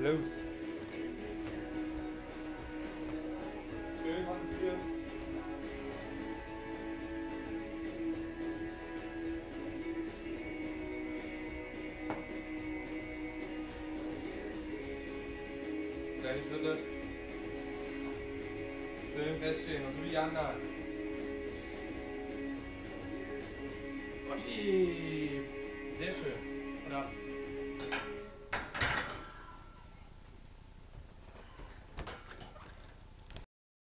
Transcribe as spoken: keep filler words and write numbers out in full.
Los. Schön an die Tür. Kleine Schritte. Schön feststehen und so wie die anderen. Mochi!